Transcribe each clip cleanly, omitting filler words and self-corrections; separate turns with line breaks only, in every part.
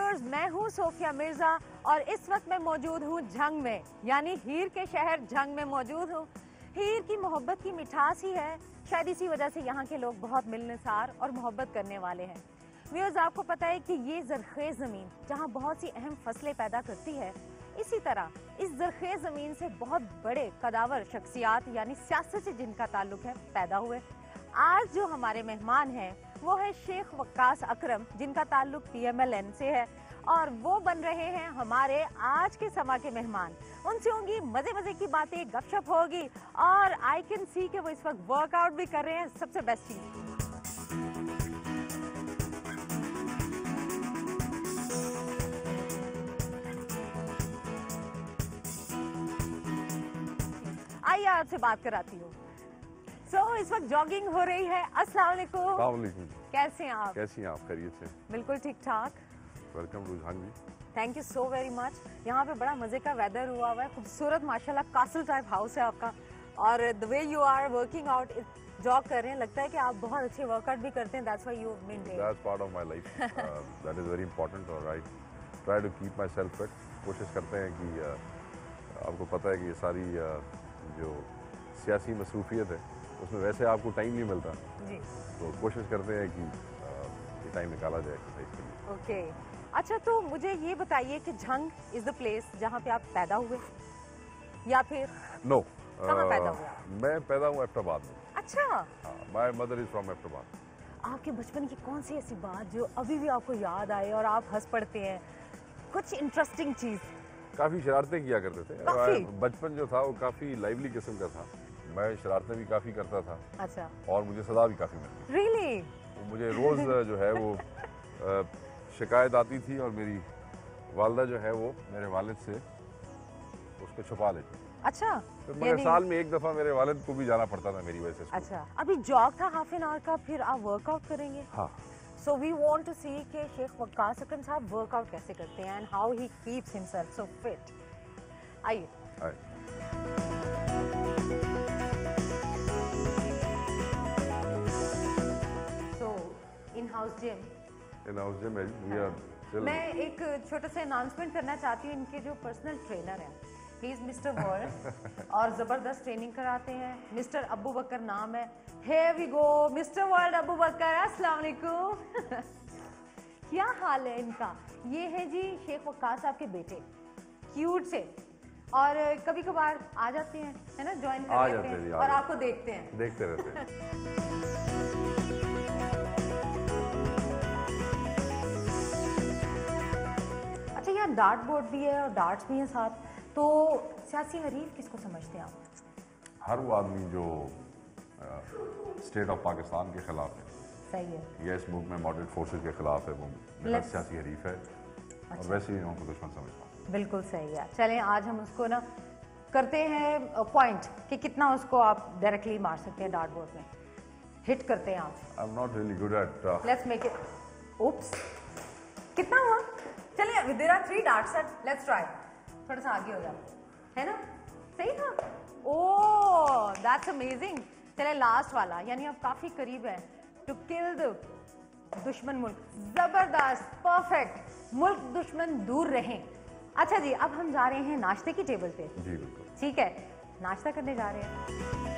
Viewers, मैं हूं Sophia Mirza और इस वक्त मैं मौजूद हूं झंग में, यानी हीर के शहर झंग में मौजूद हूं। हीर की मोहब्बत की मिठास ही है, शायद इसी वजह से यहाँ के लोग बहुत मिलनसार और मोहब्बत करने वाले हैं। व्यूअर्स, आपको पता है कि ये ज़रख़ेज़ ज़मीन जहाँ बहुत सी अहम फसलें पैदा करती है, इसी तरह इस ज़रख़ेज़ ज़मीन से बहुत बड़े कदावर शख्सियात यानी सियासत से जिनका ताल्लुक है पैदा हुए। आज जो हमारे मेहमान हैं वो है शेख वक्कास अकरम, जिनका ताल्लुक PMLN से है और वो बन रहे हैं हमारे आज के समा के मेहमान। उनसे होंगी मजे मजे की बातें, गपशप होगी और आई कैन सी कि वो इस वक्त वर्कआउट भी कर रहे हैं। सबसे बेस्ट चीज आइए आपसे बात कराती हूँ। इस वक्त जॉगिंग हो रही है। अस्सलाम वालेकुम। कैसे हैं आप?
कैसी हैं आप? खैरियत से?
बिल्कुल ठीक ठाक।
Welcome to Jhang.
Thank you so very much. यहाँ पे बड़ा मजे का वेदर हुआ हुआ है, खूबसूरत माशाल्लाह कासल टाइप हाउस है आपका, और the way you are working out, jog कर रहे हैं, लगता है कि आप बहुत अच्छे वर्कआउट भी करते हैं। That's why you maintain.
That's part of my life, that is very important और I try to keep myself fit. कोशिश करते हैं कि आपको पता है कि ये सारी जो सियासी मसरूफियत है उसमें वैसे आपको टाइम नहीं मिलता जी, तो कोशिश करते हैं कि ये टाइम निकाला जाए एक्सरसाइज के लिए।
ओके अच्छा, तो मुझे ये बताइए कि झंग इज द प्लेस जहाँ पे आप पैदा हुए या फिर
नो
कहाँ पैदा हुआ?
मैं पैदा हूँ एबटाबाद में।
अच्छा,
my mother is from Abbottabad.
आपके बचपन की कौन सी ऐसी बात जो अभी भी आपको याद आए और आप हंस पड़ते हैं? कुछ इंटरेस्टिंग चीज।
काफी शरारतें किया करते थे, बचपन जो था वो काफी लाइवली किस्म का था। मैं शरारतें भी काफी करता था। अच्छा। और मुझे सजा भी काफी मिलती।
Really?
मुझे रोज जो है वो शिकायत आती थी और मेरी वालदा जो है वो मेरे वालिद से उसको छुपा लेती।
अच्छा,
तो मगर साल में एक दफा मेरे वालिद को भी जाना पड़ता था मेरी वजह से।
अच्छा, अभी जॉग था हाफ एन आवर का, फिर आप वर्कआउट करेंगे?
हाँ।
So we want to see कि शेख वक्कास अकरम साहब वर्कआउट कैसे करते हैं and how he keeps himself so fit. आइए। इन-हाउस जिम
है जी।
मैं एक छोटा सा अनाउंसमेंट करना चाहती हूँ। इनके जो पर्सनल ट्रेनर हैं, ही इज मिस्टर वर्ल्ड और जबरदस्त ट्रेनिंग कराते हैं। मिस्टर अबू बकर नाम है। Here we go, mister world Abu Bakar. अस्सलाम वालेकुम। क्या हाल है इनका? ये है जी शेख वक्कास साहब के बेटे, क्यूट से, और कभी कभार आ जाते हैं, है ना, ज्वाइन कर लेते हैं और आपको देखते हैं,
देखते रहते हैं।
अच्छा, यहाँ डार्ट बोर्ड भी है और डार्ट्स भी हैं साथ, तो सियासी हरीफ किसको समझते हैं आप?
हर वो आदमी जो स्टेट ऑफ पाकिस्तान के खिलाफ है।
सही है।
या इस मुल्क में मॉडरेट फोर्सेस के खिलाफ है, वो मेरा सियासी हरीफ है। अच्छा। और वैसे ही उनको दुश्मन समझता हूँ।
बिल्कुल सही है। चलें आज हम उसको ना करते हैं पॉइंट कि कितना उसको आप डायरेक्टली मार सकते हैं डार्ट बोर्ड में, हिट करते हैं आप।
I am not really good at.
Let's make it. Oops, कितना हुआ? चलिए, there are 3 darts, let's try. थोड़ा सा आगे हो जाओ, है ना? सही था। Oh, that's amazing. चलिए लास्ट वाला, यानी आप काफी करीब हैं टू किल द दुश्मन मुल्क। जबरदस्त, परफेक्ट। मुल्क दुश्मन दूर रहें। अच्छा जी, अब हम जा रहे हैं नाश्ते की टेबल पे।
जी बिल्कुल।
ठीक है, नाश्ता करने जा रहे हैं।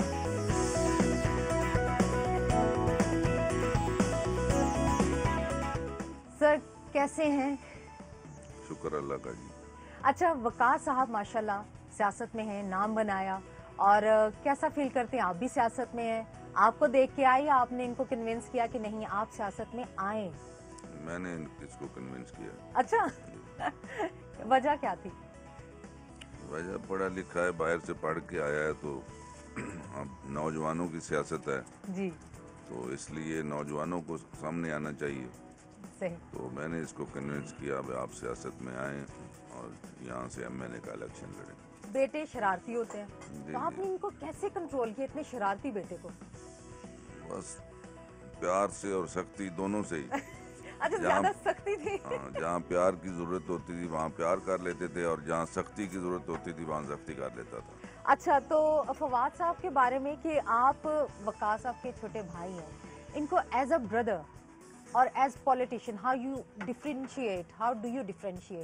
सर कैसे हैं?
शुक्र अल्लाह का जी।
अच्छा, वक्कास साहब माशाल्लाह सियासत में हैं, नाम बनाया, और कैसा फील करते हैं? आप भी सियासत में हैं, आपको देख के आए या आपने इनको कन्विंस किया कि नहीं आप सियासत में आए?
मैंने इसको कन्विंस किया।
अच्छा। वजह क्या थी?
वजह पढ़ा लिखा है, बाहर से पढ़ के आया है, तो अब नौजवानों की सियासत है
जी,
तो इसलिए नौजवानों को सामने आना चाहिए।
सही।
तो मैंने इसको कन्विंस किया अब आप सियासत में आए और यहाँ से MLA का इलेक्शन लड़ें।
बेटे शरारती होते हैं, तो आपने इनको कैसे कंट्रोल किया, इतने शरारती बेटे को?
बस प्यार से और सख्ती दोनों से ही।
अच्छा, ज्यादा सख्ती थी?
जहाँ प्यार की जरूरत होती थी वहाँ प्यार कर लेते थे और जहाँ सख्ती की जरूरत होती थी वहाँ सख्ती कर लेता था।
अच्छा, तो फवाद साहब के बारे में कि आप वक्कास साहब के छोटे भाई हैं, इनको एज अ ब्रदर और as politician how do you differentiate?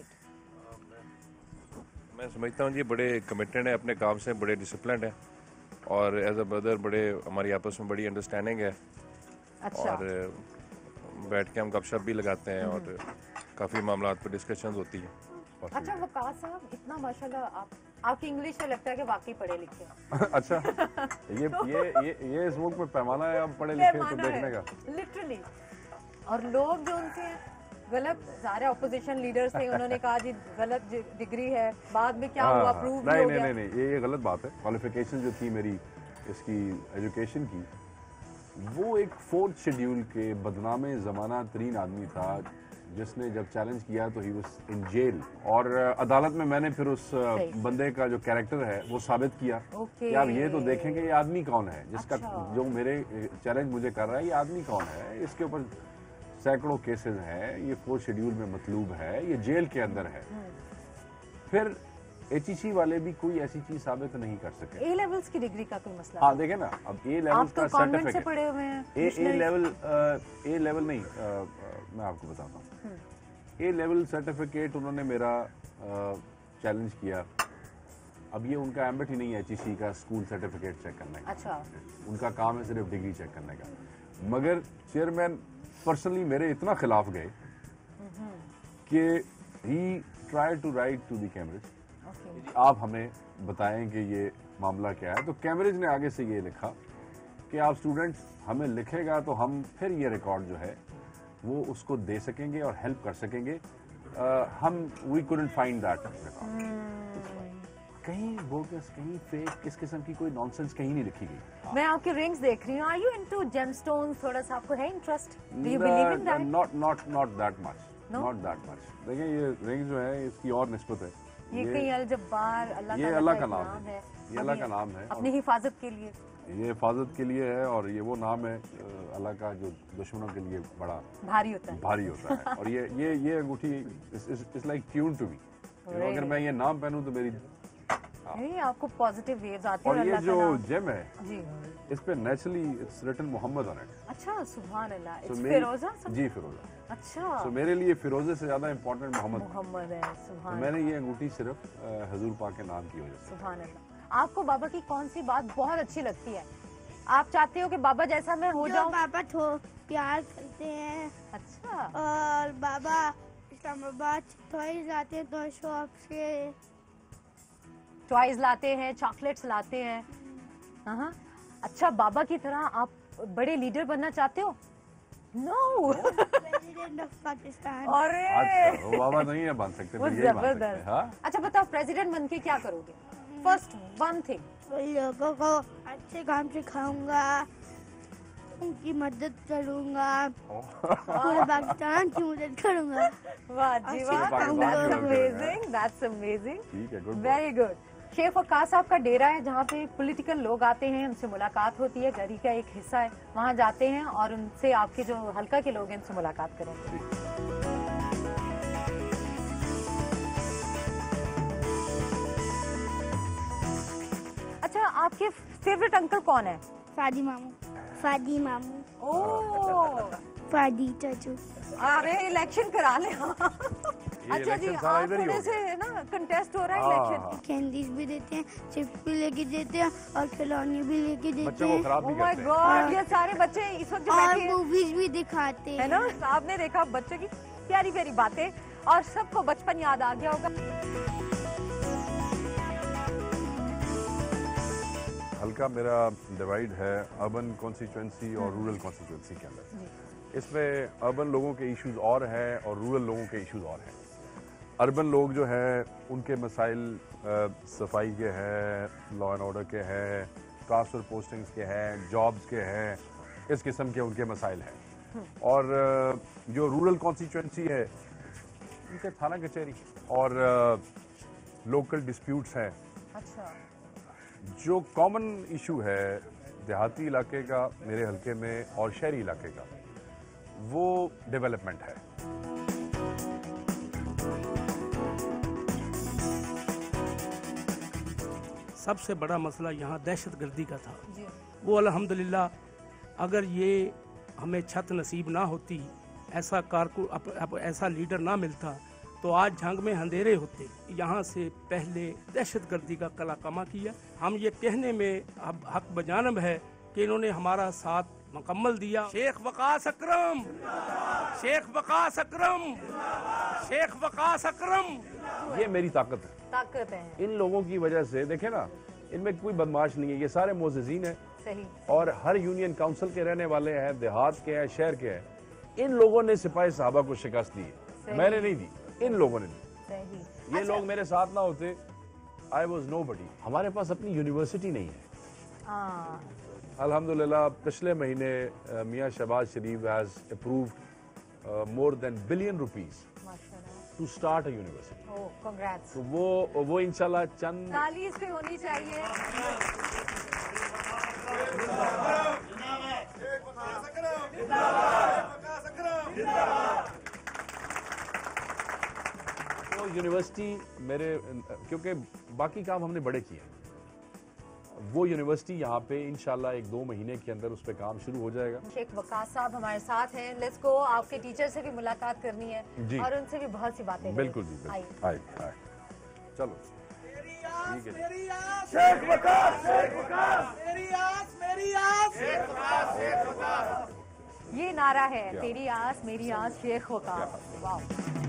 मैं समझता हूँ जी बड़े कमिटेड है अपने काम से, बड़े डिसिप्लिन है, और एज अ ब्रदर बड़े हमारी आपस में बड़ी अंडरस्टैंडिंग है।
अच्छा।
और बैठ के हम गपशप भी लगाते हैं और काफ़ी मामला पर डिस्कशन होती है।
अच्छा वकास साहब, इतना माशाल्लाह आपकी इंग्लिश से लगता है कि वाकई पढ़े लिखे हैं।
अच्छा, ये इस मुल्क में पैमाना है, आप पढ़े लिखे तो देखने का
लिटरली। और लोग जो उनसे गलत, सारे ऑपोजिशन लीडर्स थे, उन्होंने कहा जी गलत डिग्री है, बाद में क्या हुआ, प्रूव भी हो गया।
नहीं, ये गलत बात है। क्वालिफिकेशन जो थी मेरी इसकी एजुकेशन की, वो एक 4th शेड्यूल के बदनामे ज़माना तरीन आदमी था, जिसने जब चैलेंज किया तो ही वाज इन जेल। और अदालत में मैंने फिर उस बंदे का जो कैरेक्टर है वो साबित किया कि आप ये तो देखेंगे ये आदमी कौन है, जिसका जो मेरे चैलेंज मुझे कर रहा है, ये आदमी कौन है, इसके ऊपर सैकड़ों केसेस हैं, ये 4th शेड्यूल में मतलूब है, ये जेल के अंदर है। फिर HEC वाले भी कोई ऐसी चीज साबित नहीं कर सके।
A लेवल्स की डिग्री का कोई मसला?
हाँ देखे ना, अब A लेवल्स का
सर्टिफिकेट से पढ़े हुए हैं।
A लेवल नहीं, मैं आपको बताता हूँ। A लेवल सर्टिफिकेट उन्होंने मेरा चैलेंज किया। अब ये उनका एम्बिट ही नहीं है HEC का स्कूल सर्टिफिकेट चेक करने का।
अच्छा।
उनका काम है सिर्फ डिग्री चेक करने का। मगर चेयरमैन पर्सनली मेरे इतना खिलाफ गए कि he try to write to the Cambridge, आप हमें बताएं कि ये मामला क्या है। तो कैम्ब्रिज ने आगे से ये लिखा कि आप स्टूडेंट्स हमें लिखेगा तो हम फिर ये रिकॉर्ड जो है वो उसको दे सकेंगे और हेल्प कर सकेंगे। हम we couldn't find that record. कहीं बोगस, कहीं फेक, किस किस्म की कोई नॉनसेंस कहीं नहीं लिखी गई।
मैं आपके रिंग्स देख रही हूँ। Are you into gemstones? थोड़ा सा आपको है interest? Do you believe in that?
Not that much. देखिए ये रिंग जो है इसकी और निस्बत है।
ये कहीं अल जब्बार,
ये अल्लाह का नाम है, ये अल्लाह का नाम है
अपनी हिफाजत के लिए।
ये हिफाजत के लिए है, और ये वो नाम है अल्लाह का जो दुश्मनों के लिए बड़ा
भारी होता है।
और ये अंगूठी is like tune to me. अगर मैं ये नाम पहनूं तो मेरी
आपको पॉजिटिव वेव्स आती है।
और ये जो जेम है
जी,
इस पे naturally it's written Mohammad on it.
अच्छा, सुभान अल्लाह।
So
फिरोजा?
जी, फिरोजा।
अच्छा।
तो मेरे लिए फिरोजे से ज्यादा इम्पोर्टेंट मोहम्मद
है। सुभान।
तो मैंने ये अंगूठी सिर्फ हजूर पाक के नाम की वजह से।
सुभान अल्लाह। आपको बाबा की कौन सी बात बहुत अच्छी लगती है? आप चाहते हो कि बाबा जैसा मैं हो जाऊं?
बाबा तो प्यार करते हैं।
अच्छा।
और बाबा इस्लामाबाद टॉयज लाते हैं, तो शॉप से
टॉयज लाते हैं, चॉकलेट्स लाते हैं। हाँ। अच्छा, बाबा की तरह आप बड़े लीडर बनना चाहते हो? नो।
President of Pakistan.
अरे
वो बाबा नहीं है बन सकते,
वो
फिर यही बन सकते हैं।
जबरदस्त।
हाँ?
अच्छा बताओ, प्रेसिडेंट बन के क्या करोगे? First one thing.
लोगों को अच्छे काम सिखाऊंगा, उनकी मदद करूंगा, पूरे पाकिस्तान की मदद करूंगा।
वाह जी वाह, दैट्स अमेजिंग।
ठीक है, good.
Very good. Sheikh Waqas sahab का डेरा है, जहाँ पे पॉलिटिकल लोग आते हैं, उनसे मुलाकात होती है, घर ही का एक हिस्सा है, वहाँ जाते हैं और उनसे आपके जो हल्का के लोग हैं उनसे मुलाकात करेंगे। अच्छा, आपके फेवरेट अंकल कौन है?
फादी मामू। फादी मामू।
ओह,
फादी चाचू।
अरे इलेक्शन करा ले। अच्छा जी, आप थोड़े से ना कंटेस्ट हो रहा है इलेक्शन।
कैंडीज भी देते हैं, चिप्स भी लेके देते हैं और खिलौने भी लेके देते हैं।
खराब भी
ओह माय
करते
गॉड, ये सारे बच्चे इस वक्त जो
और
बैठे हैं,
मूवीज भी दिखाते
है
हैं
ना? आपने देखा बच्चों की प्यारी प्यारी बातें, और सबको बचपन याद आ गया होगा।
हल्का मेरा डिवाइड है अर्बन कॉन्स्टिट्यूएंसी और रूरल कॉन्स्टिट्यूएंसी के अंदर। इसमें अर्बन लोगों के इश्यूज और हैं और रूरल लोगों के इश्यूज और हैं। अर्बन लोग जो हैं उनके मसाइल सफाई के हैं, लॉ एंड ऑर्डर के हैं, ट्रांसफ़र पोस्टिंग्स के हैं, जॉब्स के हैं, इस किस्म के उनके मसाइल हैं। और जो रूरल कॉन्स्टिट्यूएंसी है उनके थाना कचहरी और लोकल डिस्प्यूट्स हैं।
अच्छा।
जो कॉमन इशू है देहाती इलाके का, मेरे हल्के में, और शहरी इलाके का, वो डेवलपमेंट है।
सबसे बड़ा मसला यहाँ दहशतगर्दी का था। वो अल्हम्दुलिल्लाह, अगर ये हमें छत नसीब ना होती ऐसा कारकुन ऐसा लीडर ना मिलता तो आज जंग में अंधेरे होते। यहाँ से पहले दहशतगर्दी का कलाकमा किया। हम ये कहने में अब हक बजानब है कि इन्होंने हमारा साथ मुकम्मल दिया। शेख वकास अकरम, शेख वकास अकरम, शेख वकास अकरम।
ये मेरी ताकत है,
ताकत है।
इन लोगों की वजह से। देखे ना, इनमें कोई बदमाश नहीं है, ये सारे मोअज़्ज़िज़ीन हैं।
सही।
और हर यूनियन काउंसिल के रहने वाले हैं, देहात के हैं, शहर के हैं। इन लोगों ने सिपाही साहबा को शिकस्त दी है, मैंने नहीं दी, इन लोगों ने दी।
सही।
ये लोग मेरे साथ ना होते, आई वॉज नोबडी। हमारे पास अपनी यूनिवर्सिटी नहीं है।
हाँ।
अल्हम्दुलिल्लाह पिछले महीने Mian Shahbaz Sharif has approved more than billion rupees
माशाल्लाह।
To start a university.
Oh, congrats.
तो वो इंशाल्लाह चंद
ताली इस पे होनी चाहिए।
वो यूनिवर्सिटी मेरे, क्योंकि बाकी काम हमने बड़े किए हैं, वो यूनिवर्सिटी यहाँ पे इंशाल्लाह 1-2 महीने के अंदर उस पर काम शुरू हो जाएगा।
शेख वकास साहब हमारे साथ हैं। लेट्स गो, आपके टीचर से भी मुलाकात करनी है
जी।
और उनसे भी बहुत सी बातें
बिल्कुल जी,
करनी है।
बिल्कुल। आइए, चलो। ठीक है जी।
मेरी आस, शेख वकास, शेख वकास, मेरी आस, मेरी आस, शेख वकास, शेख वकास।
ये नारा है, तेरी आस मेरी आस शेख वकास। वाह।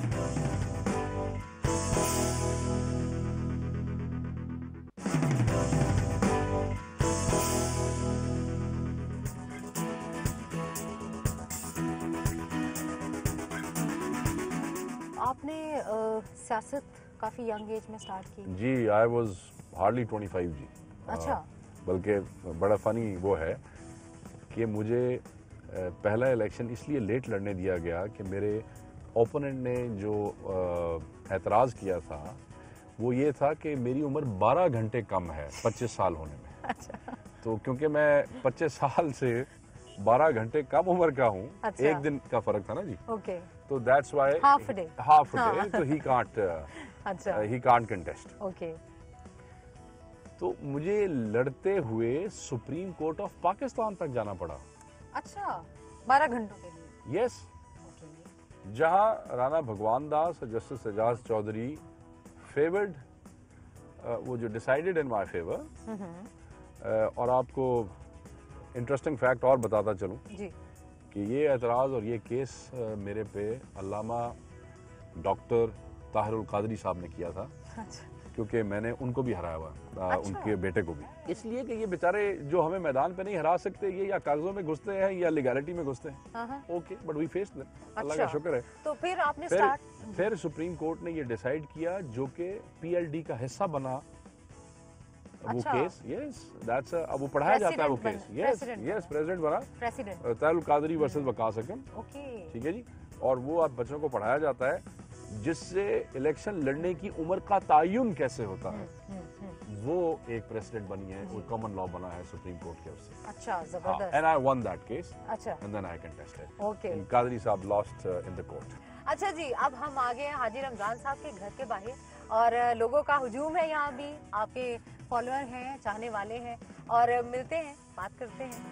आपने सियासत काफी यंग एज में स्टार्ट की।
जी, आई वॉज हार्डली 25 जी।
अच्छा।
बल्कि बड़ा फनी वो है कि मुझे पहला इलेक्शन इसलिए लेट लड़ने दिया गया कि मेरे ओपोनेंट ने जो एतराज़ किया था वो ये था कि मेरी उम्र 12 घंटे कम है 25 साल होने में।
अच्छा।
तो क्योंकि मैं 25 साल से 12 घंटे कम उम्र का हूँ,
अच्छा।
एक दिन का फर्क था ना जी,
ओके।
तो that's why
half day.
Half day, तो ही
अच्छा।
Can't contest.
ओके।
तो मुझे लड़ते हुए सुप्रीम कोर्ट ऑफ पाकिस्तान तक जाना पड़ा।
अच्छा, 12 घंटों के लिए।
यस, जहां राणा भगवान दास और जस्टिस एजाज चौधरी फेवर्ड, वो जो डिसाइडेड इन माय फेवर। और आपको इंटरेस्टिंग फैक्ट और बताता चलूं
जी
कि ये एतराज़ और ये केस मेरे पे अल्लामा डॉक्टर ताहिरुल कादरी साहब ने किया था।
अच्छा।
क्योंकि मैंने उनको भी हराया हुआ,
अच्छा।
उनके बेटे को भी, इसलिए कि ये बेचारे जो हमें मैदान पे नहीं हरा सकते, ये या कागजों में घुसते हैं या लीगैलिटी में घुसते हैं। Okay, but we faced them, अल्लाह का शुक्र है।
तो फिर आपने
फिर सुप्रीम कोर्ट ने ये डिसाइड किया, जो कि पीएलडी का हिस्सा बना वो केस। यस, दैट्स अब वो पढ़ाया जाता है वो केस। यस यस, प्रेसिडेंट बना ताहिरुल कादरी वर्सेस वकास अकरम।
ओके।
ठीक है जी। और वो अब बच्चों को पढ़ाया जाता है, जिससे इलेक्शन लड़ने की उम्र का तायुन कैसे होता है, वो एक प्रेसिडेंट बनी है, वो कॉमन लॉ बना है सुप्रीम कोर्ट के उससे।
अच्छा, जबरदस्त।
And I won that case.
अच्छा।
And then I contested.
Okay.
Qadri sahab lost in the court.
अच्छा जी, अब हम आ गए हैं हाजी रमजान साहब के घर के बाहर और लोगों का हुजूम है यहाँ भी, आपके फॉलोअर हैं, चाहने वाले हैं, और मिलते हैं, बात करते हैं।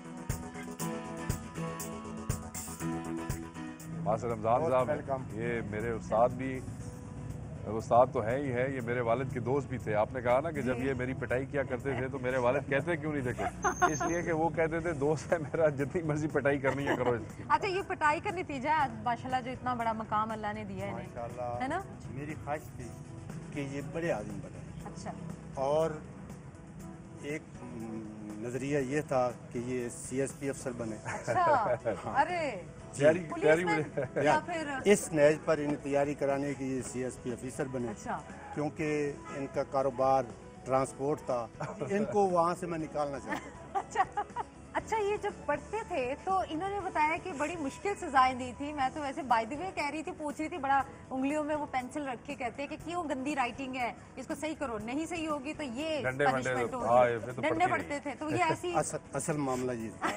मास्टर रमजान साहब, ये मेरे उस्ताद भी, उस्ताद तो हैं ही है, ये मेरे वालिद के दोस्त भी थे। आपने कहा ना कि जब ये मेरी पिटाई किया करते थे तो मेरे वालिद कहते क्यों नहीं थे कुछ, इसलिए कि वो कहते थे दोस्त है मेरा, जितनी मर्जी पिटाई करनी है करो।
अच्छा, ये पिटाई का नतीजा है आज माशाल्लाह जो इतना बड़ा मकाम अल्लाह ने दिया है इन्हें, है ना?
मेरी ख्वाहिश थी कि ये बड़े आदमी बने।
अच्छा।
और एक नजरिया ये था कि ये सीएसपी अफसर बने।
अच्छा। अरे
पुलिसमैन या फिर इस नहज पर इन्हें तैयारी कराने की ये सीएसपी ऑफिसर बने।
अच्छा।
क्योंकि इनका कारोबार ट्रांसपोर्ट था, इनको वहाँ से मैं निकालना चाहता।
अच्छा। अच्छा, ये जब पढ़ते थे तो इन्होंने बताया कि बड़ी मुश्किल सजाएं दी थी। मैं तो वैसे बाय द वे कह रही थी, पूछ रही थी, बड़ा उंगलियों में वो पेंसिल रख के कहते हैं कि क्यों गंदी राइटिंग है, इसको सही करो, नहीं सही होगी तो ये पनिशमेंट होगी, डंडे पड़ते थे। तो ये ऐसी
असल मामला ये था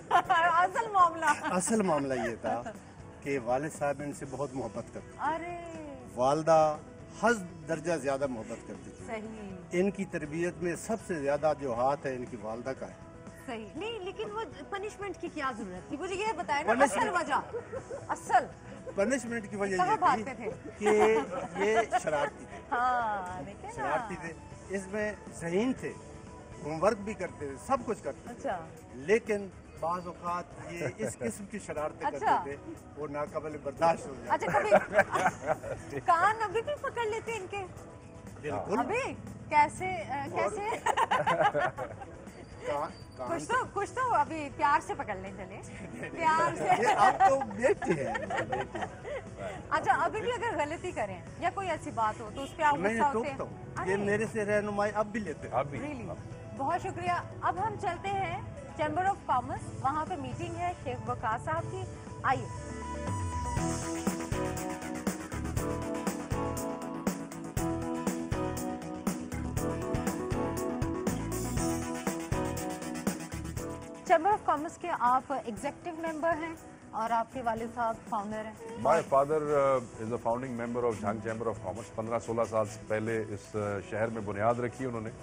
असल
मामला ये था कि वालिद साहब इनसे बहुत मोहब्बत करते।
अरे।
वालदा हद दर्जा ज्यादा मोहब्बत करती थी।
सही।
इनकी तरबियत में सबसे ज्यादा जो हाथ है इनकी वालदा का है।
सही नहीं, लेकिन वो पनिशमेंट की क्या जरूरत थी? मुझे ये बताएं ना असल वजह, असल
पनिशमेंट की वजह
कहाँ
ये
भागते
थी
थे?
कि ये शरारती थे,
हाँ देखे ना।
शरारती थे, इसमें ज़हीन थे, होमवर्क भी करते थे, सब कुछ करते थे,
अच्छा
लेकिन बाज़ औक़ात ये इस किस्म की शरारतें
अच्छा।
करते थे वो नाकाबिल बर्दाश्त हो जाते।
अच्छा कभी कान अभी भी पकड़ लेते इनके?
बिल्कुल
अभी कैसे कैसे
कान
कुछ तो अभी प्यार से पकड़ लें, चले प्यार से।
ये आप तो बेटे हैं,
अच्छा अभी भी अगर गलती करें या कोई ऐसी बात हो तो उस पे आप
मैं
गुस्सा होते
टोकता
हैं?
हूँ, ये मेरे से रहनुमाई अब भी लेते हैं।
अभी
Really? बहुत शुक्रिया। अब हम चलते हैं चैम्बर ऑफ कॉमर्स, वहाँ पे मीटिंग है शेख वकास साहब की, आइए। चैम्बर ऑफ कॉमर्स के आप एग्जीक्यूटिव मेंबर हैं और आपके वालिद साहब फाउंडर हैं।
My father is a founding member of Jhang chamber of commerce. 15-16 साल पहले इस शहर में बुनियाद रखी उन्होंने।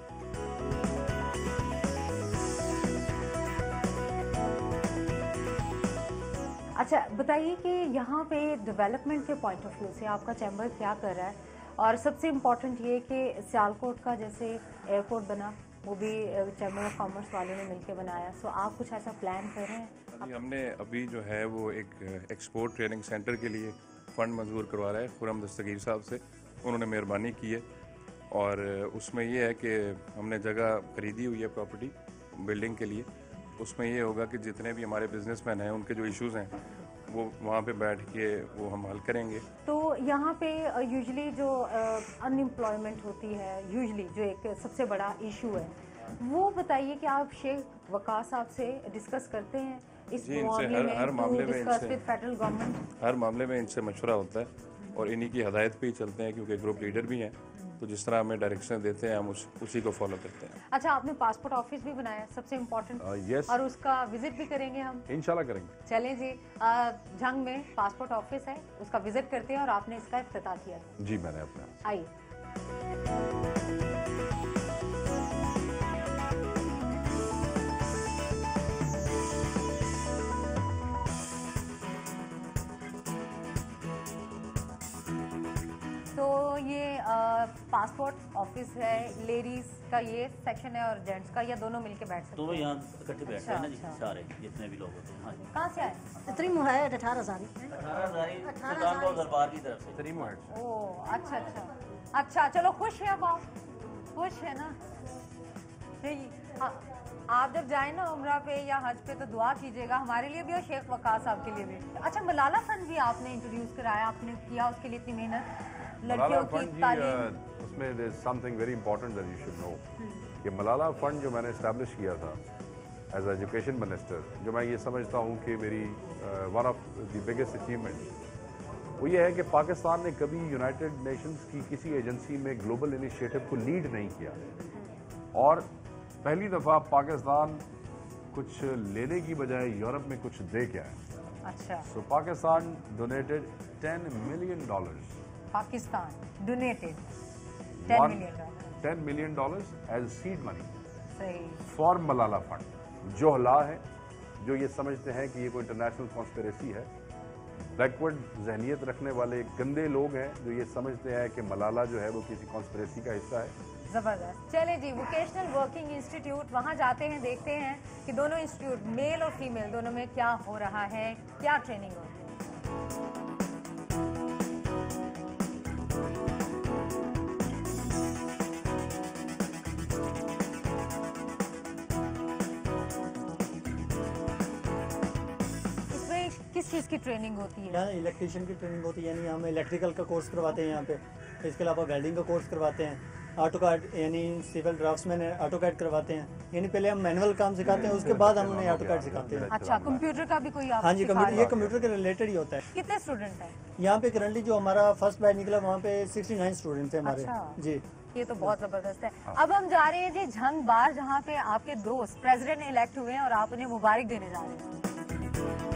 अच्छा बताइए कि यहाँ पे डेवलपमेंट के पॉइंट ऑफ व्यू से आपका चैम्बर क्या कर रहा है, और सबसे इम्पोर्टेंट ये कि सियालकोट का जैसे एयरपोर्ट बना वो भी चैम्बर ऑफ कॉमर्स वालों ने मिलकर बनाया, सो आप कुछ ऐसा प्लान कर रहे हैं?
जी, हमने अभी जो है वो एक एक्सपोर्ट ट्रेनिंग सेंटर के लिए फ़ंड मंजूर करवा रहा है खुरम दस्तगीर साहब से, उन्होंने मेहरबानी की है। और उसमें ये है कि हमने जगह खरीदी हुई है प्रॉपर्टी बिल्डिंग के लिए। उसमें ये होगा कि जितने भी हमारे बिजनेसमैन हैं उनके जो इश्यूज़ हैं वो वहाँ पे बैठ के वो हम हल करेंगे।
तो यहाँ पे यूजुअली जो अनएम्प्लॉयमेंट होती है, यूजुअली जो एक सबसे बड़ा इशू है, वो बताइए कि आप शेख वकास साहब से डिस्कस करते हैं इस
जी, इनसे हर मामले में
डिस्कस
इनसे-
विद फेडरल गवर्नमेंट?
हर मामले में इनसे मशवरा होता है और इन्हीं की हदायत पे ही चलते हैं, क्योंकि ग्रुप लीडर भी हैं, तो जिस तरह हमें डायरेक्शन देते हैं हम उसी को फॉलो करते हैं।
अच्छा आपने पासपोर्ट ऑफिस भी बनाया, सबसे इम्पोर्टेंट,
यस,
और उसका विजिट भी करेंगे हम।
इंशाल्लाह करेंगे।
चलें जी, झंग में पासपोर्ट ऑफिस है, उसका विजिट करते हैं और आपने इसका इफ्तिताह किया था।
जी मैंने अपने
आइए। तो ये पासपोर्ट ऑफिस है, लेडीज का ये सेक्शन है और जेंट्स का, या दोनों मिलके बैठ सकते
दोनों
हैं?
यहाँ इकट्ठे बैठते हैं ना जी,
अच्छा।
सारे जितने भी लोग होते हैं। हाँ जी,
कहाँ से आए?
तरीम है 18,000।
18,000 सुल्तानपुर दरबार की तरफ से।
ओह अच्छा अच्छा अच्छा, चलो खुश है अब आप? खुश है ना? आप जब जाए ना उम्रा पे या हज पे तो दुआ कीजिएगा हमारे लिए भी और शेख वकास साहब के लिए भी। अच्छा मलाला फंड भी आपने इंट्रोड्यूस कराया, आपने किया उसके लिए इतनी मेहनत,
मलाला
लड़कियों
फंड
की
जी,
तालीम।
उसमें there is something very important that you should know कि मलाला फंड जो मैंने इस्टेब्लिश किया था एज एजुकेशन मिनिस्टर, जो मैं ये समझता हूँ कि मेरी one of the biggest achievement वो ये है कि पाकिस्तान ने कभी यूनाइटेड नेशंस की किसी एजेंसी में ग्लोबल इनिशिएटिव को लीड नहीं किया, और पहली दफ़ा पाकिस्तान कुछ लेने की बजाय यूरोप में कुछ दे के आया।
अच्छा
so Pakistan donated $10 million,
Pakistan donated $10 million।
$10 million as seed money
सही।
For Malala fund. जो हला है, जो ये समझते हैं कि ये कोई इंटरनेशनल कॉन्स्पिरेसी है, बैकवर्ड जहनियत रखने वाले गंदे लोग हैं जो ये समझते हैं कि मलाला जो है वो किसी कॉन्स्पिरेसी का हिस्सा है।
जबरदस्त। चले जी, वोकेशनल वर्किंग इंस्टीट्यूट, वहाँ जाते हैं, देखते हैं कि दोनों इंस्टीट्यूट मेल और फीमेल दोनों में क्या हो रहा है, क्या ट्रेनिंग होती है। इसमें किस चीज़ की ट्रेनिंग होती है?
यहाँ इलेक्ट्रिशियन की ट्रेनिंग होती है, यानी हम इलेक्ट्रिकल का कोर्स करवाते हैं यहाँ पे। इसके अलावा वेल्डिंग का कोर्स करवाते हैं, ऑटो कार्ड यानी सिविल ड्राफ्ट्समैन है, ऑटो कार्ड करवाते हैं। यानी पहले हम मैनुअल काम सिखाते हैं, उसके बाद हम उन्हें ऑटो कार्ड सिखाते हैं।
अच्छा, कंप्यूटर का भी कोई आप
हाँ जी,
सिखा
कंप्यूटर
रहे
ये
हैं?
कंप्यूटर के रिलेटेड ही होता है।
कितने स्टूडेंट हैं?
यहाँ पे करंटली जो हमारा फर्स्ट बैच निकला वहाँ पे 69 स्टूडेंट थे हमारे।
अच्छा।
जी
ये तो बहुत जबरदस्त है। अब हम जा रहे हैं जी झंग बार, जहाँ पे आपके दोस्त प्रेसिडेंट इलेक्ट हुए हैं और आप उन्हें मुबारक देने जा रहे हैं।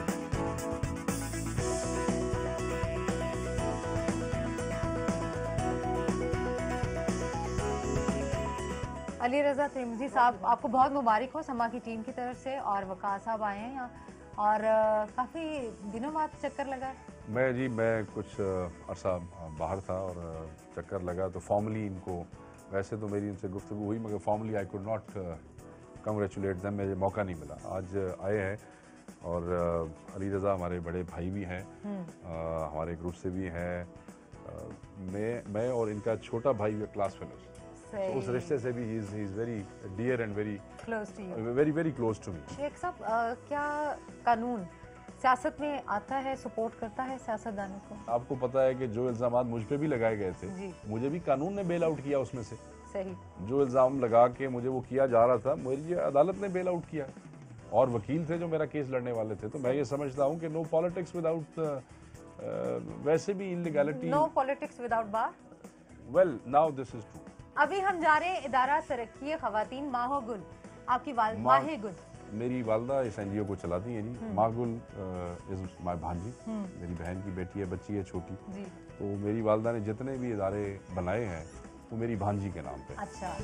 अली रज़ा तिरमिज़ी साहब, आपको बहुत मुबारक हो समा की टीम की तरफ से, और वक़ास साहब आए हैं यहाँ और काफ़ी दिनों बाद चक्कर लगा है।
मैं कुछ अरसा बाहर था और चक्कर लगा तो फॉर्मली इनको, वैसे तो मेरी इनसे गुफ्तगू हुई मगर formally I could not congratulate them, मुझे मौका नहीं मिला। आज आए हैं और अली रज़ा हमारे बड़े भाई भी हैं, हमारे ग्रुप से भी हैं। मैं और इनका छोटा भाई भी क्लास फेलोज, तो उस रिश्ते से भी ही is very dear and very
close to you,
very very close to me.
Sheikh साहब, क्या कानून सियासत में आता है, सपोर्ट करता है सियासतदानों को?
आपको पता है कि जो इल्ज़ामात मुझ पे भी लगाए गए थे, मुझे भी कानून ने बेल आउट किया उसमें से।
सही। जो
इल्ज़ाम लगा के मुझे वो किया जा रहा था, मुझे अदालत ने बेल आउट किया और वकील थे जो मेरा केस लड़ने वाले थे। तो मैं ये समझता हूँ कि नो पॉलिटिक्स विदाउट, वैसे भी illegality,
no politics without bar.
Well now this is true.
अभी हम जा रहे हैं इदारा तरक्की ख़वातीन माहगुल, आपकी माहगुल,
मेरी वालदा इस एनजीओ को चलाती है जी। माहगुल इज माय भांजी, मेरी बहन की बेटी है, बच्ची है छोटी। तो मेरी वालदा ने जितने भी इदारे बनाए हैं वो मेरी भांजी के नाम पे।
अच्छा।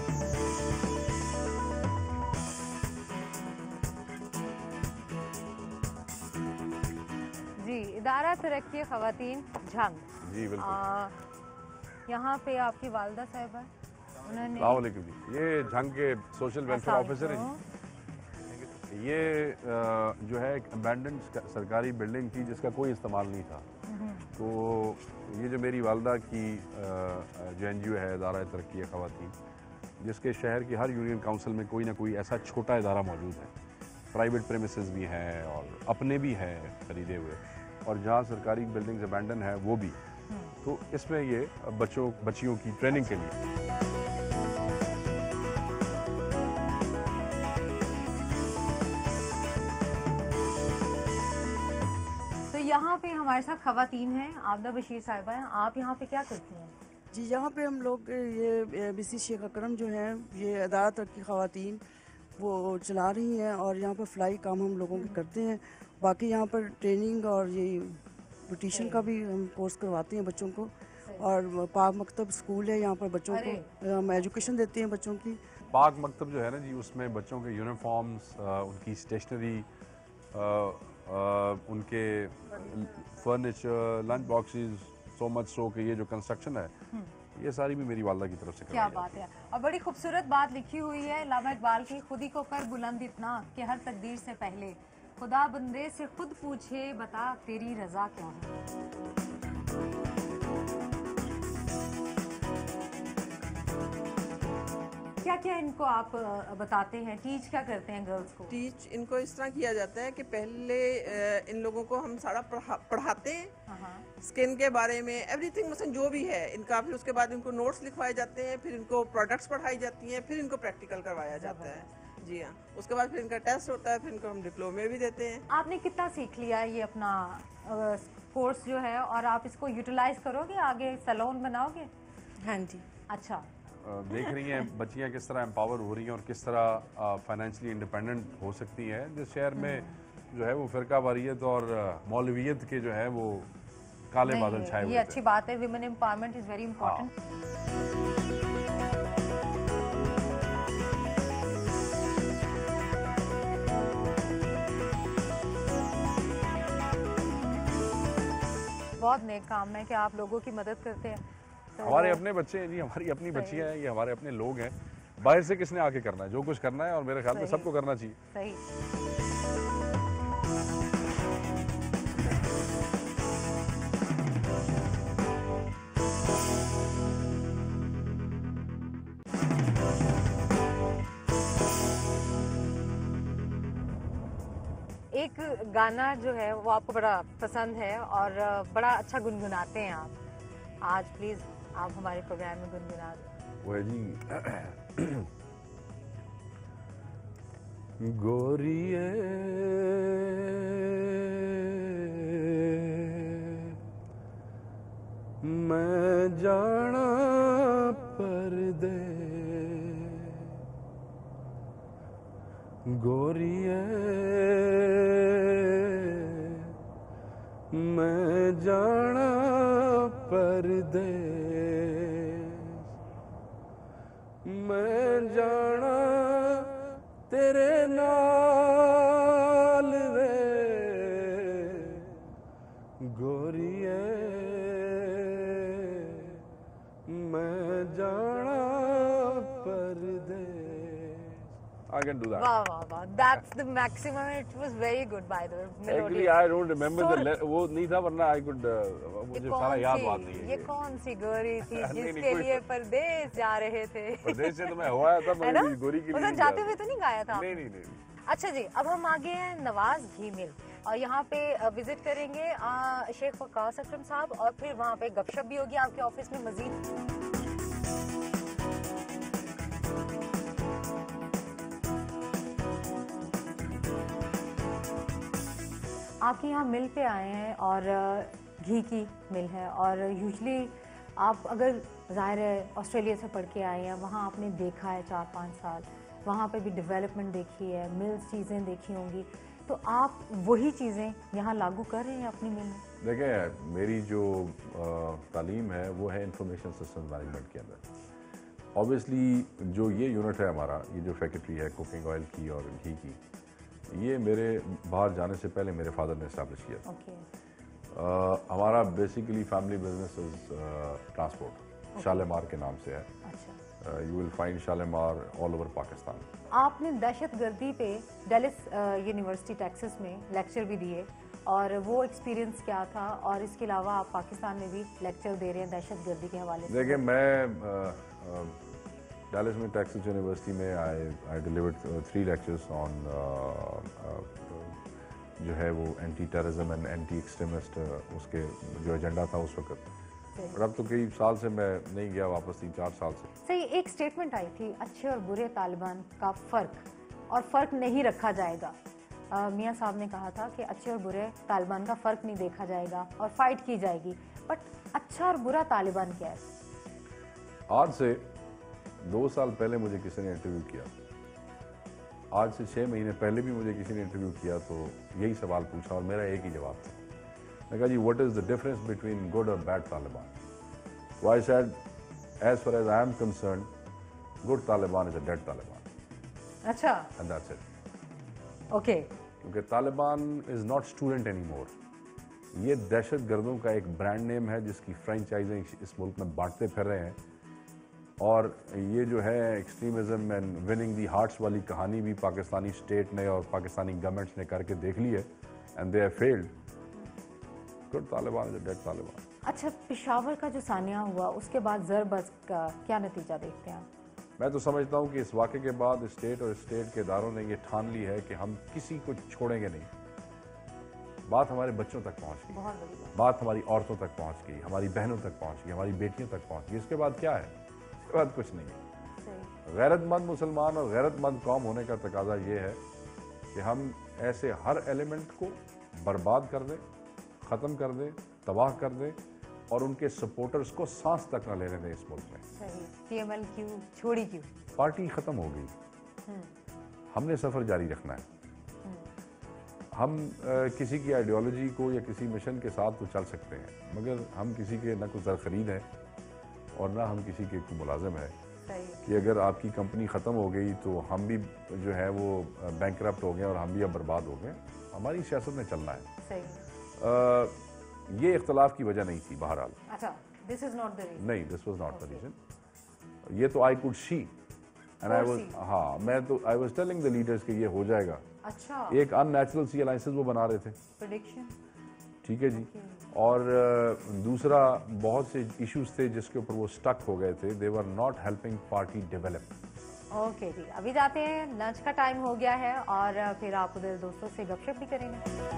जी, इदारा तरक्की ख़वातीन झंग।
जी बिल्कुल।
यहाँ पे आपकी वालदा साहिबा, उन्होंने,
अस्सलाम वालेकुम जी, ये झंग के सोशल वेलफेयर ऑफिसर हैं जी। ये जो है एक अबैंडन्ड सरकारी बिल्डिंग थी जिसका कोई इस्तेमाल नहीं था। तो ये जो मेरी वालदा की जो एनजीओ है, इदारा तरक्की ख़वातीन, जिसके शहर की हर यूनियन काउंसिल में कोई ना कोई ऐसा छोटा इदारा मौजूद है। प्राइवेट प्रेमिसेस भी हैं और अपने भी हैं खरीदे हुए, और जहाँ सरकारी बिल्डिंग्स अबैंडन है वो भी। तो इसमें ये बच्चियों की ट्रेनिंग के लिए।
यहाँ पे हमारे साथ ख़वातीन हैं, आबदा बशीर साहिबा हैं। आप यहाँ पे क्या करती हैं?
जी, यहाँ पे हम लोग ये बीसी शेख अकरम जो हैं, ये अदारा तरक्की ख़वातीन वो चला रही हैं और यहाँ पर फ्लाई काम हम लोगों के करते हैं। बाकी यहाँ पर ट्रेनिंग और ये ब्यूटिशियन का भी हम कोर्स करवाते हैं बच्चों को, और पाक मकतब स्कूल है यहाँ पर, बच्चों को हम एजुकेशन देते हैं बच्चों की।
पाक मकतब जो है ना जी, उसमें बच्चों के यूनिफॉर्म्स, उनकी स्टेशनरी, उनके furniture, lunch boxes, so much so कि ये जो कंस्ट्रक्शन है ये सारी भी मेरी वालदा की तरफ से।
क्या बात है। और बड़ी खूबसूरत बात लिखी हुई है अल्लामा इकबाल की, खुदी को कर बुलंद इतना कि हर तकदीर से पहले खुदा बंदे से खुद पूछे बता तेरी रजा क्या है। क्या क्या इनको आप बताते हैं, टीच क्या करते हैं गर्ल्स को?
टीच इनको इस तरह किया जाता है कि पहले इन लोगों को हम सारा पढ़ाते हैं, स्किन के बारे में एवरीथिंग, मतलब जो भी है इनका। फिर उसके बाद इनको नोट्स लिखवाए जाते हैं, फिर इनको प्रोडक्ट्स पढ़ाई जाती हैं, फिर इनको प्रैक्टिकल करवाया जाता है। जी हाँ, उसके बाद फिर इनका टेस्ट होता है, फिर इनको हम डिप्लोमे भी देते हैं।
आपने कितना सीख लिया है ये अपना कोर्स जो है, और आप इसको यूटिलाइज करोगे, आगे सैलून बनाओगे?
हाँ जी।
अच्छा,
देख रही हैं बच्चियां किस तरह एम्पावर हो रही हैं और किस तरह फाइनेंशियली इंडिपेंडेंट हो सकती हैं। जिस शहर में जो है वो फ़िरका वारियत और मौलवियत के जो है वो काले बादल छाए हुए।
ये अच्छी बात है, women empowerment is very important. बहुत नेक काम है कि आप लोगों की मदद करते हैं। तो
हमारे अपने बच्चे हैं जी, हमारी अपनी बच्चियां हैं, ये हमारे अपने लोग हैं। बाहर से किसने आके करना है, जो कुछ करना है, और मेरे ख्याल में सबको करना चाहिए।
सही। एक गाना जो है वो आपको बड़ा पसंद है और बड़ा अच्छा गुनगुनाते हैं आप। आज प्लीज आप हमारे प्रोग्राम में गुनगुना दें।
वो है जी, गोरिए मैं जाना परदे, गोरिए मैं जाना परदेस, मैं जाना तेरे नाल वे गोरिए मैं जाना परदेस। I can do that.
वाह वाह वाह, that's the maximum. It was very good by the way.
Actually, I don't remember the वो नहीं था, वरना I could मुझे सारा याद बात नहीं है।
ये कौन सी गोरी थी जिसके लिए परदेश जा रहे थे?
परदेश से तो मैं हुआ था, मैं गोरी के लिए
उधर जाते हुए तो नहीं गाया था?
नहीं।
अच्छा जी, अब हम आगे हैं नवाज घी मिल और यहाँ पे विजिट करेंगे शेख वकास अकरम साहब और फिर वहाँ पे गपशप भी होगी आपके ऑफिस में मजीद। आपके यहाँ मिल पे आए हैं और घी की मिल है और यूजली आप अगर ज़ाहिर है ऑस्ट्रेलिया से पढ़ के आए हैं, वहाँ आपने देखा है 4-5 साल, वहाँ पे भी डेवलपमेंट देखी है, मिल्स चीज़ें देखी होंगी, तो आप वही चीज़ें यहाँ लागू कर रहे हैं अपनी मिल में?
देखें, मेरी जो तालीम है वो है इंफॉर्मेशन सिस्टम मैनेजमेंट के अंदर। ऑब्वियसली जो ये यूनिट है हमारा, ये जो फैक्ट्री है कुकिंग ऑयल की और घी की, ये मेरे बाहर जाने से पहले मेरे फादर ने इस्टेब्लिश किया था। हमारा basically family business is transport, Shalimar के नाम से है। You will find Shalimar all over Pakistan.
आपने दहशतगर्दी पे डेलिस यूनिवर्सिटी टेक्सास में लेक्चर भी दिए और वो एक्सपीरियंस क्या था, और इसके अलावा आप पाकिस्तान में भी लेक्चर दे रहे हैं दहशतगर्दी के हवाले से?
देखिए, मैं डेलिस में टेक्सास यूनिवर्सिटी में आई डिलीवर्ड 3 लेक्चर्स ऑन जो है वो anti terrorism and anti extremist, उसके जो एजेंडा था उस वक्त। और अब तो कई साल से मैं नहीं गया वापस, 3-4 साल से।
सही, एक स्टेटमेंट आई थी अच्छे और बुरे तालिबान का फ़र्क, और फ़र्क नहीं रखा जाएगा। मियाँ साहब ने कहा था कि अच्छे और बुरे तालिबान का फ़र्क नहीं देखा जाएगा और फाइट की जाएगी, बट अच्छा और बुरा तालिबान क्या है?
आज से 2 साल पहले मुझे किसी ने इंटरव्यू किया, आज से 6 महीने पहले भी मुझे किसी ने इंटरव्यू किया तो यही सवाल पूछा और मेरा एक ही जवाब था। मैं कहा जी, what is the difference between good और bad Taliban? So I said, as far as I am concerned, good Taliban is a dead Taliban.
अच्छा।
And that's it.
Okay.
क्योंकि Taliban is not student any more. ये दहशत गर्दों का एक brand name है जिसकी फ्रेंचाइजें इस मुल्क में बांटते फिर रहे हैं, और ये जो है extremism and winning the hearts वाली कहानी भी पाकिस्तानी स्टेट ने और पाकिस्तानी गवर्नमेंट्स ने करके देख ली है, and they have failed. Good Taliban is a dead Taliban.
अच्छा, पेशावर का जो सानिया हुआ उसके बाद ज़रबज़ का क्या नतीजा देखते हैं आप?
मैं तो समझता हूँ कि इस वाक़े के बाद स्टेट और स्टेट के इदारों ने ये ठान ली है कि हम किसी को छोड़ेंगे नहीं। बात हमारे बच्चों तक पहुँच गई, बात हमारी औरतों तक पहुँच गई, हमारी बहनों तक पहुँच गई, हमारी बेटियों तक पहुँच गई। इसके बाद क्या है? इसके बाद कुछ नहीं है। गैरतमंद मुसलमान और गैरतमंद कौम होने का तकाजा ये है कि हम ऐसे हर एलिमेंट को बर्बाद कर दें, ख़त्म कर दें, तबाह कर दें, और उनके सपोर्टर्स को सांस तक न लेने दें इस मुल्क में।
सही। TML क्यों छोड़ी? क्यों?
पार्टी ख़त्म हो गई, हमने सफ़र जारी रखना है। हम किसी की आइडियोलॉजी को या किसी मिशन के साथ तो चल सकते हैं, मगर हम किसी के न कुछ खरीद हैं और ना हम किसी के मुलाजिम है कि अगर आपकी कंपनी ख़त्म हो गई तो हम भी जो है वो बैंकरप्ट हो गए और हम भी अब बर्बाद हो गए। हमारी सियासत में चलना है।
सही।
ये इख्तलाफ की वजह नहीं थी बहरहाल।
अच्छा, this is not the reason.
नहीं, this was not the reason. ये तो I could see and I was, हाँ, मैं तो I was telling the leaders कि ये हो जाएगा।
अच्छा।
एक अननेचुरल सी अलायंसेस वो बना रहे थे,
प्रेडिक्शन।
ठीक है जी। और दूसरा, बहुत से इश्यूज थे जिसके ऊपर वो स्टक हो गए थे। They were not helping party develop.
Okay जी, अभी जाते हैं, लंच का टाइम हो गया है और फिर आप उधर दोस्तों से गपशप भी करेंगे।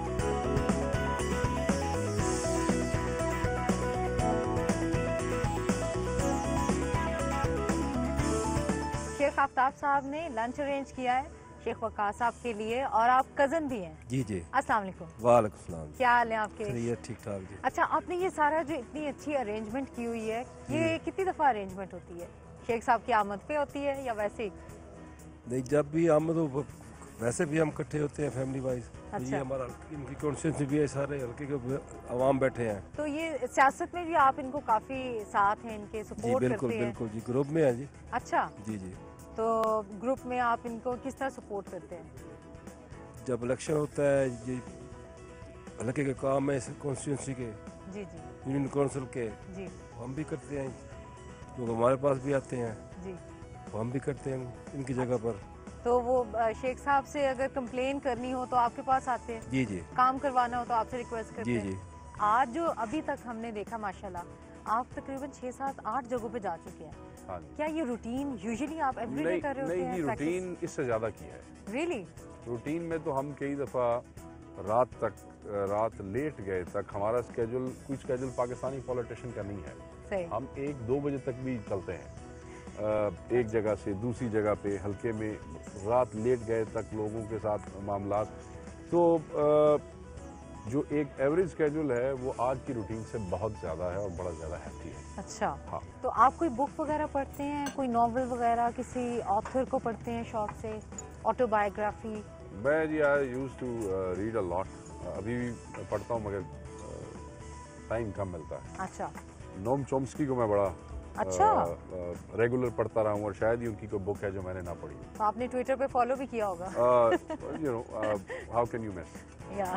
शेख आफ्ताब साहब ने लंच अरेंज किया है शेख वकास साहब के लिए, और आप कजन भी हैं।
जी जी।
अस्सलाम वालेकुम।
वालेकुम सलाम।
क्या हाल है आपके?
ये ठीक ठाक जी।
अच्छा, आपने ये सारा जो इतनी अच्छी अरेंजमेंट की हुई है, ये कितनी दफ़ा अरेंजमेंट होती है? शेख साहब की आमद पे होती है या वैसे ही?
नहीं, जब भी आमद हो वैसे भी हम इकट्ठे होते हैं फैमिली वाइज।
अच्छा।
ये हमारा इनकी कॉन्स्टिट्यूंसी भी है, सारे हल्के के आवाम बैठे हैं।
तो ये सियासत में भी आप इनको काफी साथ हैं, इनके
जी
सपोर्ट
बिल्कुल
करते हैं?
बिल्कुल जी, ग्रुप में है जी।
अच्छा,
जी जी।
तो ग्रुप में आप इनको किस तरह सपोर्ट करते हैं?
जब इलेक्शन होता है जी, हल्के के काम है कॉन्स्टिट्यूंसी के,
जी जी
यूनियन काउंसिल के,
जी
हम भी करते हैं। लोग हमारे पास भी आते हैं,
जी।
हम भी करते हैं इनकी जगह पर।
तो वो शेख साहब से अगर कंप्लेन करनी हो तो आपके पास आते हैं?
जी जी।
काम करवाना हो तो आपसे रिक्वेस्ट करते
जी
हैं?
जी।
आज जो अभी तक हमने देखा माशाल्लाह, आप तकरीबन 6, 7, 8 जगहों पे जा चुके हैं।
हाँ जी।
क्या ये रूटीन यूजुअली आप एवरीडे कर रहे होते हैं?
नहीं, रूटीन इससे ज़्यादा की है।
रियली?
रूटीन में तो हम कई दफ़ा रात लेट गए तक, हमारा स्केड्यूल कोई स्केड्यूल पाकिस्तानी पॉलिटिशियन का नहीं है।
सही।
हम 1-2 बजे तक भी चलते हैं, एक जगह से दूसरी जगह पे, हल्के में रात लेट गए तक लोगों के साथ मामलात। तो जो एक एवरेज स्केड्यूल है वो आज की रूटीन से बहुत ज़्यादा है और बड़ा ज़्यादा हैप्पी है।
अच्छा।
हाँ।
तो आप कोई बुक वगैरह पढ़ते हैं, कोई नॉवल वगैरह, किसी ऑथर को पढ़ते हैं शौक से, ऑटोबायोग्राफी?
मैं जी I used to read a lot, अभी भी पढ़ता हूँ मगर टाइम कम मिलता है।
अच्छा।
नोम चॉम्स्की को मैं बड़ा
अच्छा
रेगुलर पढ़ता रहा हूँ और शायद ही उनकी कोई बुक है जो मैंने ना पढ़ी।
तो आपने ट्विटर पे फॉलो भी किया होगा?
You know, how can you miss?
या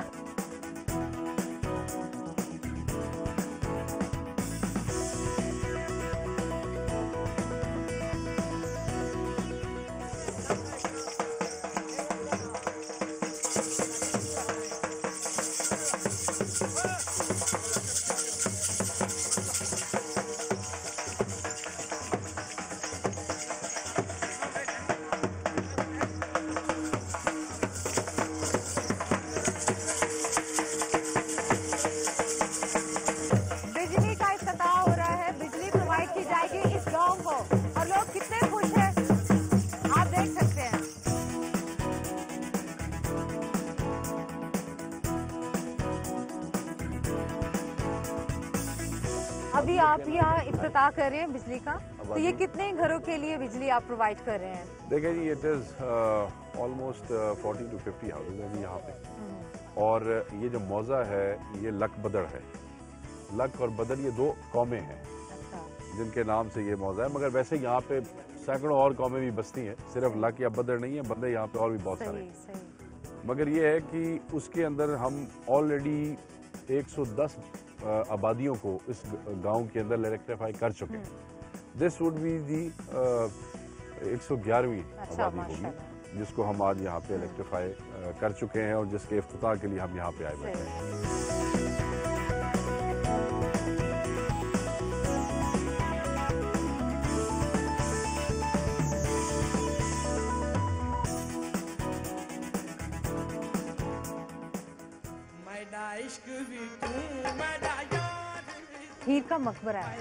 अभी आप यहाँ इफ्तिताह कर रहे हैं बिजली का, तो ये कितने घरों के लिए बिजली आप प्रोवाइड कर रहे हैं?
देखिए जी, it is almost 40 to 50 houses हैं यहाँ पे। और ये जो मौजा है ये लक बदड़ है। लक और बदड़ ये 2 कौमें हैं जिनके नाम से ये मौजा है, मगर वैसे यहाँ पे सैकड़ों और कौमें भी बसती हैं, सिर्फ लक या बदड़ नहीं है, बंदे यहाँ पे और भी बहुत सारे हैं। मगर ये है कि उसके अंदर हम ऑलरेडी 110 आबादियों को इस गांव के अंदर इलेक्ट्रीफाई कर चुके हैं। दिस वुड बी दी 111वीं आबादी होगी जिसको हम आज यहाँ पे इलेक्ट्रीफाई कर चुके हैं और जिसके इफ्तिताह के लिए हम यहाँ पे आए बैठे हैं।
हीर का मकबरा है।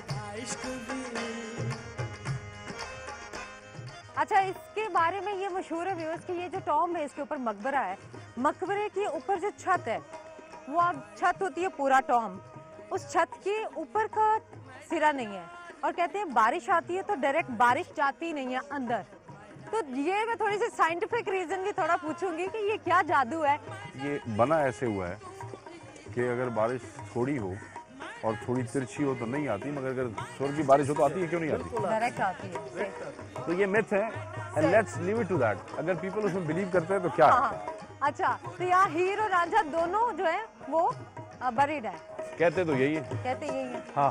अच्छा, इसके बारे में ये मशहूर है व्यूअर्स कि ये जो टॉम है इसके ऊपर मकबरा है, मकबरे के ऊपर जो छत है वो अब छत होती है पूरा टॉम, उस छत के ऊपर का सिरा नहीं है और कहते हैं बारिश आती है तो डायरेक्ट बारिश जाती नहीं है अंदर। तो ये मैं थोड़ी सी साइंटिफिक रीजन भी थोड़ा पूछूंगी कि ये क्या जादू है?
ये बना ऐसे हुआ है कि अगर बारिश थोड़ी हो और थोड़ी तिरछी हो तो नहीं आती, मगर अगर जोर की बारिश हो तो आती है, क्यों नहीं आती?
डायरेक्ट आती है।
तो ये मिथ है and let's leave it to that. अगर पीपल उसमें बिलीव करते हैं तो क्या है?
अच्छा, तो यहाँ हीर और रांझा दोनों जो है वो बरीड है।
कहते तो यही है।
कहते यही है।
हाँ।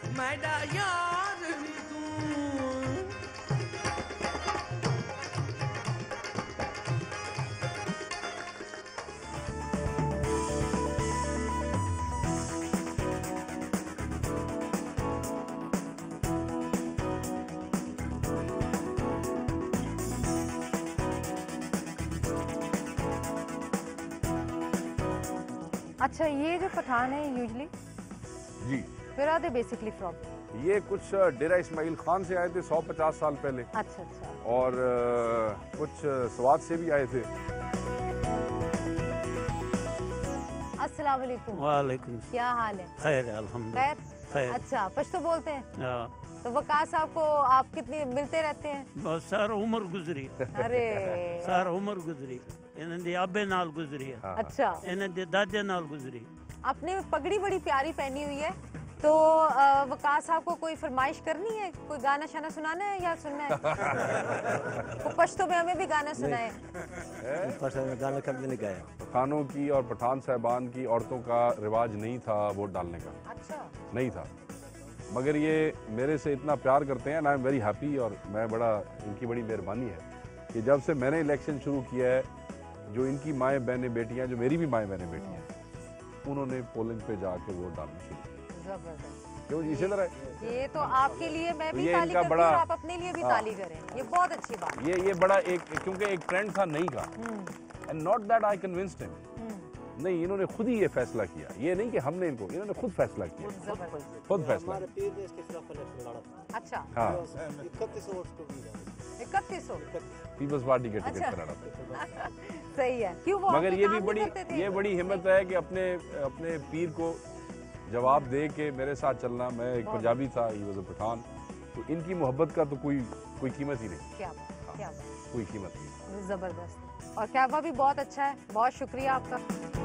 अच्छा, ये जो पठान है यूजली
जी,
where are they basically from?
ये कुछ डेरा इस्माइल खान से आए थे 150 साल पहले।
अच्छा अच्छा।
और कुछ स्वात से भी आए थे।
अस्सलाम वालेकुम।
वालेकुम।
क्या हाल है?
खैर है, अल्हम्दुलिल्लाह।
खैर। अच्छा, पश्तो बोलते हैं?
हाँ।
तो वकास साहब को आप कितनी मिलते रहते हैं?
बहुत सारा उम्र गुजरी।
अरे
सारा उम्र गुजरी। इन्हें दे आबे नाल गुजरी है।
अच्छा,
इन्हें दे दादे नाल गुजरी।
आपने पगड़ी बड़ी प्यारी पहनी हुई है, तो वकास साहब को कोई फरमाइश करनी है, कोई गाना शाना सुनाना है या सुनना है? पश्तो में हमें भी गाना सुनाए।
गाना कभी नहीं गाया।
खानों की और पठान साहबान की औरतों का रिवाज नहीं था वोट डालने का।
अच्छा,
नहीं था, मगर ये मेरे से इतना प्यार करते हैं, आई एम वेरी हैप्पी, और मैं बड़ा, इनकी बड़ी मेहरबानी है कि जब से मैंने इलेक्शन शुरू किया है, जो इनकी माएँ बहनें बेटियाँ, जो मेरी भी माएँ बहनें बेटियाँ, उन्होंने पोलिंग पे जाके वोट डालना शुरू किया। क्यों जी, इसी तरह
ये तो आपके लिए मैं भी
ये
ताली
इनका
करती हूँ
बड़ा,
और आप अपने लिए भी ताली करें, ये बहुत अच्छी बात है।
ये बड़ा एक, क्योंकि एक ट्रेंड था नहीं का, and not that I convinced him, नहीं, इन्होंने खुद ही ये फैसला किया, ये नहीं कि हमने इनको, इन्होंने खुद फैसला किया, खुद फैसला।
अच्छा,
हाँ,
3100
पीपल्स पार्टी के टिकट पर लड़ा था।
सही है, क्यों वो
मगर
अपने
ये
काम
भी
नहीं
बड़ी,
करते थे?
ये बड़ी हिम्मत है कि अपने पीर को जवाब दे के मेरे साथ चलना। मैं एक पंजाबी था, ही वाज अ पठान, तो इनकी मोहब्बत का तो कोई कीमत ही नहीं।
क्या बात, क्या बात,
कोई कीमत नहीं।
जबरदस्त। और कैबा भी बहुत अच्छा है, बहुत शुक्रिया आपका।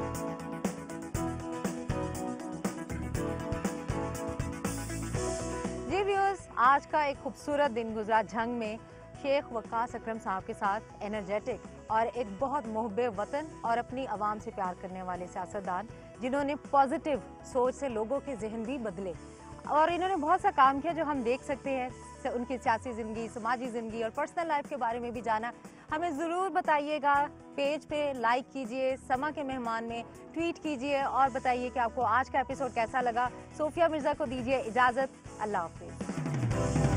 जी व्यूअर्स, आज का एक खूबसूरत दिन गुजरा झंग में शेख वकास अकरम साहब के साथ। एनर्जेटिक और एक बहुत मुहब्बे वतन और अपनी आवाम से प्यार करने वाले सियासतदान, जिन्होंने पॉजिटिव सोच से लोगों के जहन भी बदले, और इन्होंने बहुत सा काम किया जो हम देख सकते हैं। उनकी सियासी ज़िंदगी, समाजी ज़िंदगी और पर्सनल लाइफ के बारे में भी जाना। हमें ज़रूर बताइएगा, पेज पे लाइक कीजिए, समा के मेहमान में ट्वीट कीजिए और बताइए कि आपको आज का एपिसोड कैसा लगा। सोफिया मिर्ज़ा को दीजिए इजाज़त, अल्लाह हाफिज़।